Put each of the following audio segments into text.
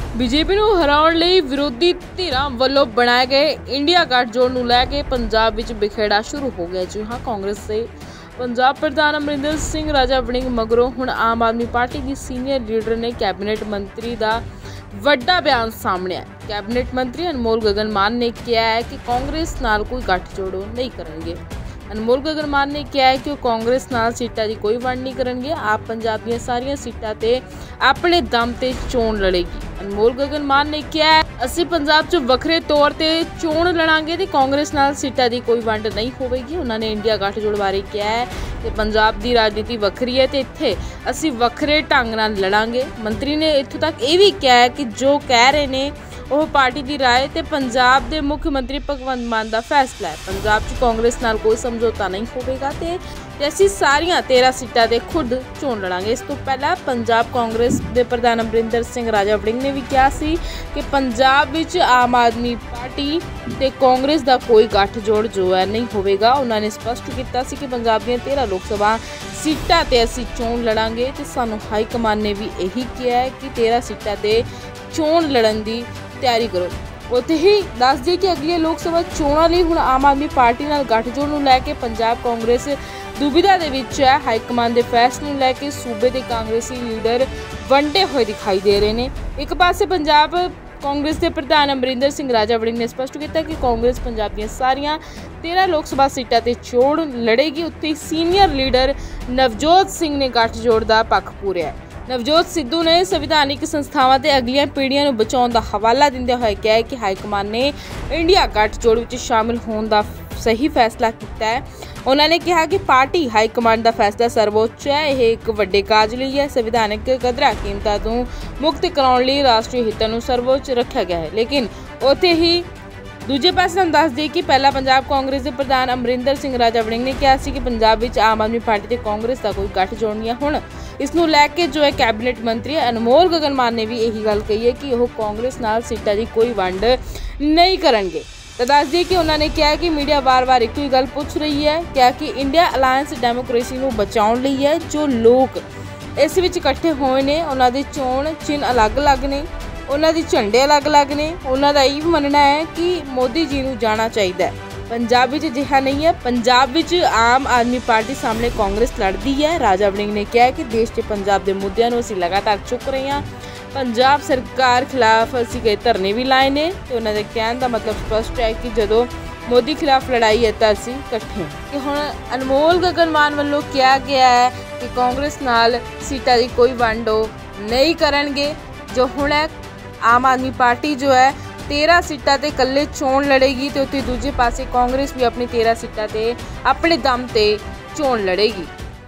BJP ਨੂੰ ਹਰਾਉਣ ਲਈ ਵਿਰੋਧੀ ਧਿਰਾਂ ਵੱਲੋਂ ਬਣਾਏ ਗਏ ਇੰਡੀਆ ਗੱਠਜੋੜ ਨੂੰ ਲੈ ਕੇ ਪੰਜਾਬ ਵਿੱਚ ਬਿਖੇੜਾ ਸ਼ੁਰੂ ਹੋ ਗਿਆ। ਜੀ ਹਾਂ, ਕਾਂਗਰਸ ਦੇ ਪੰਜਾਬ ਪ੍ਰਧਾਨ ਅਮਰਿੰਦਰ ਸਿੰਘ ਰਾਜਾ ਵੜਿੰਗ ਮਗਰੋਂ ਹੁਣ ਆਮ ਆਦਮੀ ਪਾਰਟੀ ਦੀ ਸੀਨੀਅਰ ਲੀਡਰ ਨੇ ਕੈਬਨਿਟ ਮੰਤਰੀ ਦਾ ਵੱਡਾ ਬਿਆਨ ਸਾਹਮਣੇ ਆਇਆ। ਕੈਬਨਿਟ ਮੰਤਰੀ ਅਨਮੋਲ ਗਗਨ ਮਾਨ ਨੇ ਕਿਹਾ ਹੈ ਕਿ ਕਾਂਗਰਸ ਨਾਲ ਕੋਈ ਗੱਠਜੋੜ ਨਹੀਂ ਕਰਨਗੇ। ਅਨਮੋਲ ਗਗਨ ਮਾਨ ਨੇ ਕਿਹਾ ਹੈ ਕਿ ਉਹ ਕਾਂਗਰਸ ਨਾਲ ਸੀਟਾਂ ਦੀ ਕੋਈ ਵੰਡ ਨਹੀਂ ਕਰਨਗੇ। ਆਪ ਪੰਜਾਬ ਦੀਆਂ ਸਾਰੀਆਂ ਸੀਟਾਂ ਤੇ ਆਪਣੇ ਦਮ ਤੇ ਚੋਣ ਲੜੇਗੀ। ਅਨਮੋਲ ਗਗਨ ਮਾਨ ਨੇ ਕਿਹਾ ਅਸੀਂ ਪੰਜਾਬ 'ਚ ਵੱਖਰੇ ਤੌਰ ਤੇ ਚੋਣ ਲੜਾਂਗੇ ਤੇ ਕਾਂਗਰਸ ਨਾਲ ਸੀਟਾਂ ਦੀ ਕੋਈ ਵੰਡ ਨਹੀਂ ਹੋਵੇਗੀ। ਉਹਨਾਂ ਨੇ ਇੰਡੀਆ ਗੱਠਜੋੜ ਬਾਰੇ ਕਿਹਾ ਹੈ ਕਿ ਪੰਜਾਬ ਦੀ ਰਾਜਨੀਤੀ ਵੱਖਰੀ ਹੈ ਤੇ ਇੱਥੇ ਅਸੀਂ ਵੱਖਰੇ ਢੰਗ ਨਾਲ ਲੜਾਂਗੇ। ਮੰਤਰੀ ਨੇ ਇੱਥੋਂ ਤੱਕ ਇਹ ਵੀ ਕਿਹਾ ਹੈ ਕਿ ਜੋ ਕਹਿ ਰਹੇ ਨੇ ਉਹ ਪਾਰਟੀ ਦੀ ਰਾਏ ਤੇ ਪੰਜਾਬ ਦੇ ਮੁੱਖ ਮੰਤਰੀ ਭਗਵੰਤ ਮਾਨ ਦਾ ਫੈਸਲਾ ਹੈ। ਪੰਜਾਬ 'ਚ ਕਾਂਗਰਸ ਨਾਲ ਕੋਈ ਸਮਝੌਤਾ ਨਹੀਂ ਹੋਵੇਗਾ ਤੇ ਅਸੀਂ ਸਾਰੀਆਂ 13 ਸੀਟਾਂ ਤੇ ਖੁਦ ਚੋਣ ਲੜਾਂਗੇ। ਇਸ ਤੋਂ ਪਹਿਲਾਂ ਪੰਜਾਬ ਕਾਂਗਰਸ ਦੇ ਪ੍ਰਧਾਨ ਅਮਰਿੰਦਰ ਸਿੰਘ ਰਾਜਾ ਵੜਿੰਗ ਨੇ ਵੀ ਕਿਹਾ ਸੀ ਕਿ ਪੰਜਾਬ ਵਿੱਚ ਆਮ ਆਦਮੀ ਪਾਰਟੀ ਤੇ ਕਾਂਗਰਸ ਦਾ ਕੋਈ ਗੱਠਜੋੜ ਜੋ ਹੈ ਨਹੀਂ ਹੋਵੇਗਾ। ਉਹਨਾਂ ਨੇ ਸਪਸ਼ਟ ਕੀਤਾ ਸੀ ਕਿ ਪੰਜਾਬ ਦੀਆਂ 13 ਲੋਕ ਸਭਾ ਸੀਟਾਂ ਤੇ ਅਸੀਂ ਚੋਣ ਲੜਾਂਗੇ ਤੇ ਸਾਨੂੰ ਹਾਈ ਕਮਾਨ ਨੇ ਵੀ ਇਹੀ ਕਿਹਾ ਹੈ ਕਿ 13 ਸੀਟਾਂ ਤੇ ਚੋਣ ਲੜਨ ਦੀ ਤਿਆਰੀ ਕਰੋ। ਉੱਥੇ ਹੀ ਦੱਸ ਦਈਏ ਕਿ ਅਗਲੀਆਂ ਲੋਕ ਸਭਾ ਚੋਣਾਂ ਲਈ ਹੁਣ ਆਮ ਆਦਮੀ ਪਾਰਟੀ ਨਾਲ ਗੱਠਜੋੜ ਨੂੰ ਲੈ ਕੇ ਪੰਜਾਬ ਕਾਂਗਰਸ ਦੁਬਿਧਾ ਦੇ ਵਿੱਚ ਹੈ। ਹਾਈ ਕਮਾਨ ਦੇ ਫੈਸਲੇ ਨੂੰ ਲੈ ਕੇ ਸੂਬੇ ਦੇ ਕਾਂਗਰਸੀ ਲੀਡਰ ਵੰਡੇ ਹੋਏ ਦਿਖਾਈ ਦੇ ਰਹੇ ਨੇ। ਇੱਕ ਪਾਸੇ ਪੰਜਾਬ ਕਾਂਗਰਸ ਦੇ ਪ੍ਰਧਾਨ ਅਮਰਿੰਦਰ ਸਿੰਘ ਰਾਜਾ ਵੜਿੰਗ ਨੇ ਸਪਸ਼ਟ ਕੀਤਾ ਕਿ ਕਾਂਗਰਸ ਪੰਜਾਬ ਦੀਆਂ ਸਾਰੀਆਂ 13 ਲੋਕ ਸਭਾ ਸੀਟਾਂ ਤੇ ਚੋਣ ਲੜੇਗੀ। ਉੱਥੇ ਸੀਨੀਅਰ ਲੀਡਰ ਨਵਜੋਤ ਸਿੰਘ ਨੇ ਗੱਠਜੋੜ ਦਾ ਪੱਖ ਪੂਰਿਆ। ਨਵਜੋਤ ਸਿੱਧੂ ਨੇ ਸੰਵਿਧਾਨਿਕ ਸੰਸਥਾਵਾਂ ਤੇ ਅਗਲੀਆਂ ਪੀੜ੍ਹੀਆਂ ਨੂੰ ਬਚਾਉਣ ਦਾ ਹਵਾਲਾ ਦਿੰਦੇ ਹੋਏ ਕਿਹਾ ਕਿ ਹਾਈ ਕਮਾਨ ਨੇ ਇੰਡੀਆ ਗੱਠਜੋੜ ਵਿੱਚ ਸ਼ਾਮਿਲ ਹੋਣ ਦਾ ਸਹੀ ਫੈਸਲਾ ਕੀਤਾ ਹੈ। ਉਹਨਾਂ ਨੇ ਕਿਹਾ ਕਿ ਪਾਰਟੀ ਹਾਈ ਕਮਾਂਡ ਦਾ ਫੈਸਲਾ ਸਰਵਉੱਚ ਹੈ। ਇਹ ਇੱਕ ਵੱਡੇ ਕਾਰਜ ਲਈ ਹੈ। ਸੰਵਿਧਾਨਕ ਕਦਰਾਂ ਕੀਮਤਾਂ ਤੋਂ ਮੁਕਤ ਕਰਾਉਣ ਲਈ ਰਾਸ਼ਟਰੀ ਹਿੱਤਾਂ ਨੂੰ ਸਰਵਉੱਚ ਰੱਖਿਆ ਗਿਆ ਹੈ। ਲੇਕਿਨ ਉੱਥੇ ਹੀ ਦੂਜੇ ਪਾਸੇ ਨੂੰ ਦੱਸ ਦਈਏ ਕਿ ਪਹਿਲਾਂ ਪੰਜਾਬ ਕਾਂਗਰਸ ਦੇ ਪ੍ਰਧਾਨ ਅਮਰਿੰਦਰ ਸਿੰਘ ਰਾਜਾ ਵੜਿੰਗ ਨੇ ਕਿਹਾ ਸੀ ਕਿ ਪੰਜਾਬ ਵਿੱਚ ਆਮ ਆਦਮੀ ਪਾਰਟੀ ਤੇ ਕਾਂਗਰਸ ਦਾ ਕੋਈ ਗੱਠਜੋੜ ਨਹੀਂ ਹੈ। ਹੁਣ ਇਸ ਨੂੰ ਲੈ ਕੇ ਜੋ ਹੈ ਕੈਬਨਿਟ ਮੰਤਰੀ ਅਨਮੋਲ ਗਗਨ ਮਾਨ ਨੇ ਵੀ ਇਹੀ ਗੱਲ ਕਹੀ ਹੈ ਕਿ ਉਹ ਕਾਂਗਰਸ ਨਾਲ ਸੀਟਾਂ ਦੀ ਕੋਈ ਵੰਡ ਨਹੀਂ ਕਰਨਗੇ। ਤਾਂ ਦੱਸ ਦਈਏ ਕਿ ਉਹਨਾਂ ਨੇ ਕਿਹਾ ਕਿ ਮੀਡੀਆ ਵਾਰ-ਵਾਰ ਇੱਕੋ ਹੀ ਗੱਲ ਪੁੱਛ ਰਹੀ ਹੈ। ਕਿਹਾ ਕਿ ਇੰਡੀਆ ਅਲਾਇੰਸ ਡੈਮੋਕ੍ਰੇਸੀ ਨੂੰ ਬਚਾਉਣ ਲਈ ਹੈ। ਜੋ ਲੋਕ ਇਸ ਵਿੱਚ ਇਕੱਠੇ ਹੋਏ ਨੇ ਉਹਨਾਂ ਦੇ ਚੋਣ ਚਿੰਨ੍ਹ ਅਲੱਗ-ਅਲੱਗ ਨੇ, ਉਹਨਾਂ ਦੇ ਝੰਡੇ ਅਲੱਗ-ਅਲੱਗ ਨੇ। ਉਹਨਾਂ ਦਾ ਇਹ ਮੰਨਣਾ ਹੈ ਕਿ ਮੋਦੀ ਜੀ ਨੂੰ ਜਾਣਾ ਚਾਹੀਦਾ ਹੈ। ਪੰਜਾਬ ਵਿੱਚ ਅਜਿਹਾ ਨਹੀਂ ਹੈ। ਪੰਜਾਬ ਵਿੱਚ ਆਮ ਆਦਮੀ ਪਾਰਟੀ ਸਾਹਮਣੇ ਕਾਂਗਰਸ ਲੜਦੀ ਹੈ। ਰਾਜਾ ਵੜਿੰਗ ਨੇ ਕਿਹਾ ਕਿ ਦੇਸ਼ ਤੇ ਪੰਜਾਬ ਦੇ ਮੁੱਦਿਆਂ ਨੂੰ ਅਸੀਂ ਲਗਾਤਾਰ ਚੁੱਕ ਰਹੇ ਹਾਂ। ਪੰਜਾਬ ਸਰਕਾਰ ਖਿਲਾਫ ਅਸੀਂ ਕਈ ਧਰਨੇ ਵੀ ਲਾਏ ਨੇ ਤੇ ਉਹਨਾਂ ਦੇ ਕਹਿਣ ਦਾ ਮਤਲਬ ਸਪਸ਼ਟ ਹੈ ਕਿ ਜਦੋਂ ਮੋਦੀ ਖਿਲਾਫ ਲੜਾਈ ਹੈ ਤਾਂ ਅਸੀਂ ਇਕੱਠੇ ਹਾਂ। ਕਿ ਹੁਣ ਅਨਮੋਲ ਗਗਨ ਮਾਨ ਵੱਲੋਂ ਕਿਹਾ ਗਿਆ ਹੈ ਕਿ ਕਾਂਗਰਸ ਨਾਲ ਸੀਟਾਂ ਦੀ ਕੋਈ ਵੰਡ ਨਹੀਂ ਕਰਨਗੇ। ਜੋ ਹੁਣ ਹੈ ਆਮ ਆਦਮੀ ਪਾਰਟੀ ਜੋ ਹੈ 13 ਸੀਟਾਂ ਤੇ ਇਕੱਲੇ ਚੋਣ ਲੜੇਗੀ ਤੇ ਉੱਥੇ ਦੂਜੇ ਪਾਸੇ ਕਾਂਗਰਸ ਵੀ ਆਪਣੀ 13 ਸੀਟਾਂ ਤੇ ਆਪਣੇ ਦਮ ਤੇ चोण लड़ेगी।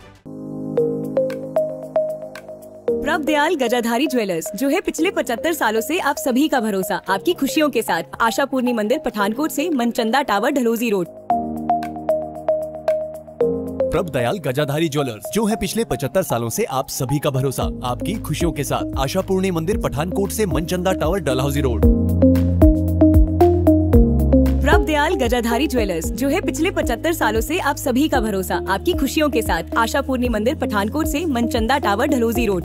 प्रभदयाल गजाधारी ज्वेलर्स, जो है पिछले 75 सालों से आप सभी का भरोसा, आपकी खुशियों के साथ। आशा पूर्णी मंदिर, पठानकोट से Manchanda tower, Dalhousie road. Prabhdayal Gajadhari jewellers, जो है पिछले 75 सालों से आप सभी का भरोसा, आपकी खुशियों के साथ। आशा पूर्णी मंदिर, पठानकोट से Manchanda tower, Dalhousie road. Prabhdayal Gajadhari jewellers, जो है पिछले 75 सालों से आप सभी का भरोसा, आपकी खुशियों के साथ। आशा पूर्णी मंदिर, पठानकोट से मनचंदा टावर, ढलोजी रोड।